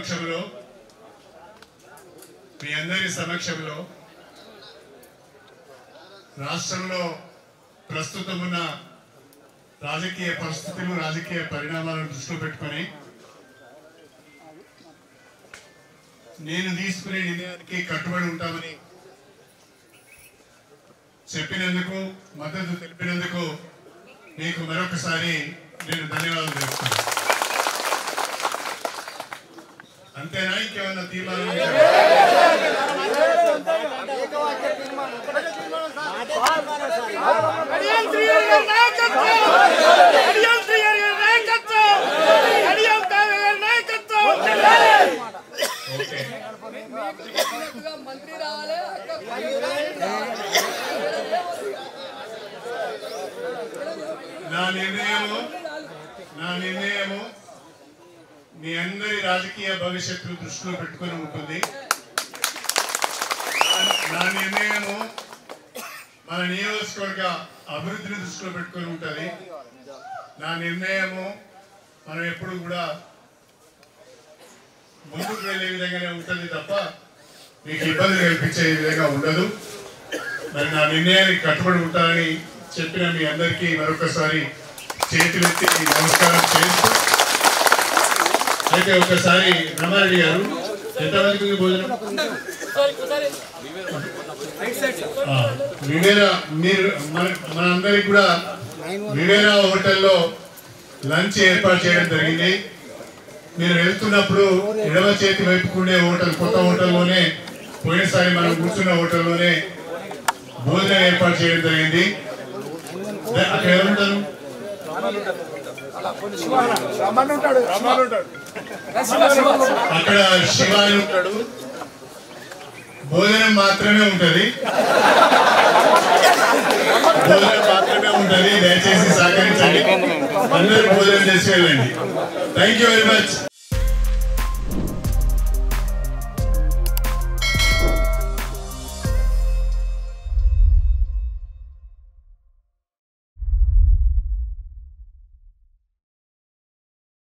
సమక్షంలో మీ అందరి సమక్షంలో రాష్ట్రంలో ప్రస్తుతం ఉన్న రాజకీయ పరిస్థితులు రాజకీయ పరిణామాలను దృష్టిలో పెట్టుకొని నేను తీసుకునే నిర్ణయానికి కట్టుబడి ఉంటామని చెప్పినందుకు మద్దతు తెలిపినందుకు మీకు మరొకసారి నేను ధన్యవాదాలు తెలుపుతున్నాను. అంతేనా ఇంకేమన్నా తీర్మానం? నా నిర్ణయము మీ అందరి రాజకీయ భవిష్యత్తును దృష్టిలో పెట్టుకొని ఉంటుంది. నా నిర్ణయము మన నియోజకవర్గ అభివృద్ధిని దృష్టిలో పెట్టుకొని ఉంటుంది. నా నిర్ణయము మనం ఎప్పుడు కూడా ముందుకు వెళ్ళే విధంగానే ఉంటుంది తప్ప మీకు ఇబ్బంది కల్పించే విధంగా ఉండదు. మరి నా నిర్ణయానికి కట్టుబడి ఉంటానని చెప్పిన మీ అందరికీ మరొకసారి చేతులెత్తి నమస్కారం చేస్తూ, అయితే ఒకసారి రమారెడ్డి గారు ఎంతమందికి భోజనం వివేరా మీరు మనందరికి కూడా వివేరా హోటల్లో లంచ్ ఏర్పాటు చేయడం జరిగింది. మీరు వెళ్తున్నప్పుడు ఎడమ చేతి వైపుకుండే హోటల్ కొత్త హోటల్లోనే పోయినసారి మనం కూర్చున్న హోటల్లోనే భోజనం ఏర్పాటు చేయడం జరిగింది. అక్కడ ఎవరుంటారు? అక్కడ శివాని ఉంటాడు. భోజనం మాత్రమే ఉంటది. దయచేసి సహకరించండి. అందరూ భోజనం చేసి వెళ్ళండి. Thank you very much.